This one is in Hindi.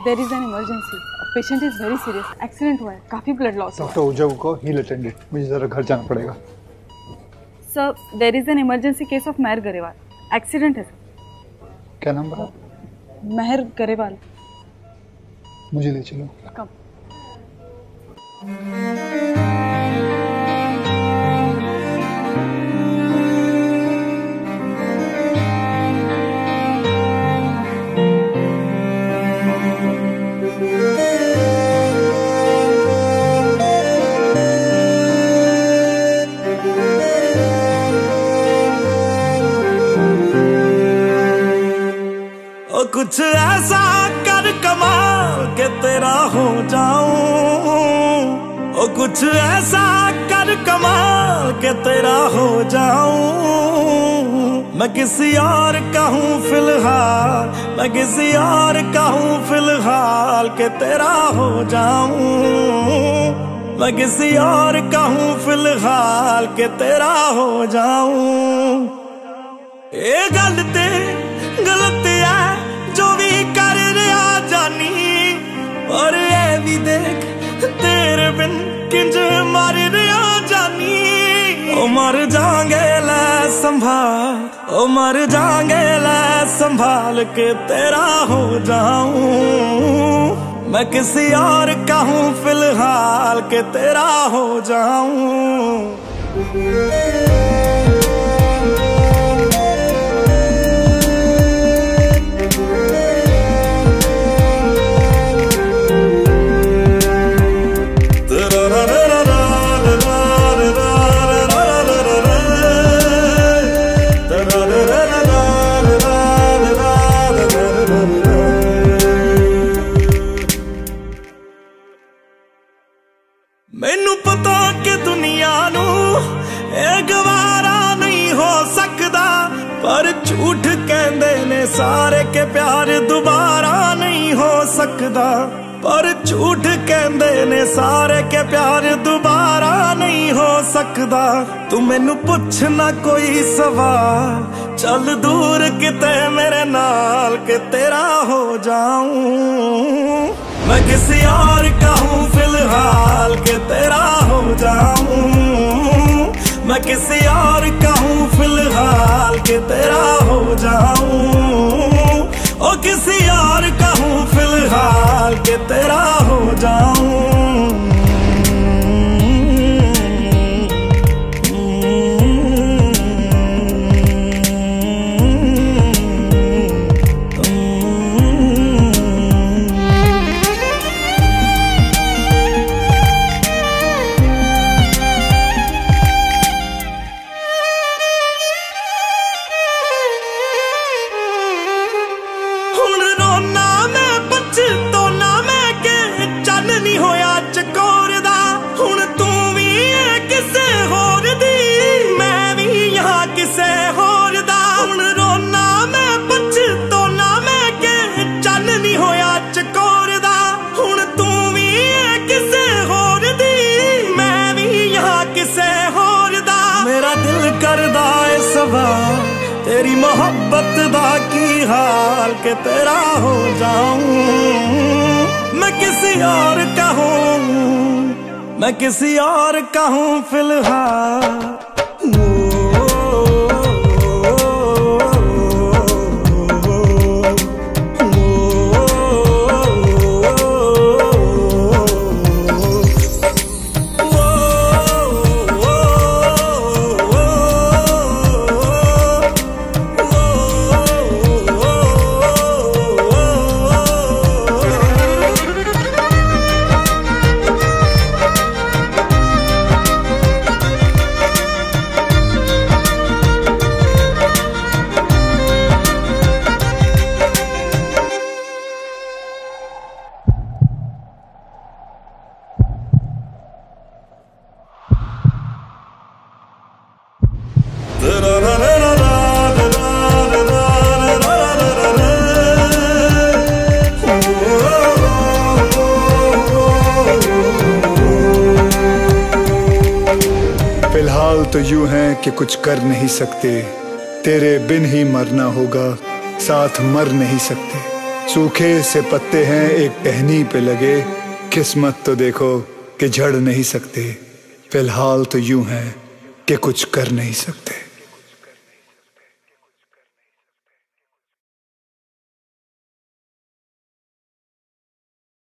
There is an emergency, patient is very serious, accident हुआ है, काफी ब्लड लॉस है। डॉक्टर उजव को हील अटेंडेड, मुझे जरा घर जाना पड़ेगा। Sir there is an emergency case of Mehar Grewal, accident है सर। क्या नाम बताओ? महर गरेवाल। मुझे ले चलो। कब? कुछ ऐसा कर कमाल के तेरा हो जाऊं, ओ कुछ ऐसा कर कमाल के तेरा हो जाऊं। मैं किसी और का हूँ फिलहाल, मैं किसी और का हूँ फिलहाल के तेरा हो जाऊं। मैं किसी और का हूँ फिलहाल के तेरा हो जाऊं। ये गल ते गलत है जो भी कर रहा जानी, और ये भी देख तेरे बिन किंज मर रहा जानी। ओ मर जाएंगे लै संभाल, ओ मर जाएंगे लै संभाल के तेरा हो जाऊं। मैं किसी और का हूँ फिलहाल के तेरा हो जाऊं। मैनू पता कि दुनिया नू ये गवारा नहीं हो सकता, पर झूठ कहंदे ने सारे के प्यार दोबारा नहीं हो सकता। पर झूठ कहंदे ने सारे के प्यार दोबारा नहीं हो सकता। तू मैनू पुछ ना कोई सवाल, चल दूर किते मेरे नाल के तेरा हो जाऊं। मैं किसी और का हूँ फिलहाल के तेरा हो जाऊं। मैं किसी और का हूँ फिलहाल के तेरा हो जाऊं। ओ किसी और का हूँ फिलहाल के तेरा हो जाऊं। तेरी मोहब्बत दा की हाल के तेरा हो जाऊं। मैं किसी और का हूँ, मैं किसी और का हूँ फिलहाल। फिलहाल तो यूं हैं कि कुछ कर नहीं सकते, तेरे बिन ही मरना होगा, साथ मर नहीं सकते। सूखे से पत्ते हैं एक टहनी पे लगे, किस्मत तो देखो कि झड़ नहीं सकते। फिलहाल तो यूं है कि कुछ कर नहीं सकते।